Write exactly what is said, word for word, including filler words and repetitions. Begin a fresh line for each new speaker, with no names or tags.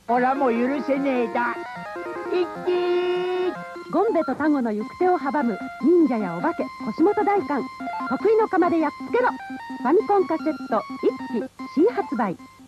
オラも許せねえだ。一気
ゴンベとタゴの行く手を阻む忍者やお化け腰元大官、得意の釜でやっつけろ。ファミコンカセット一期新発売。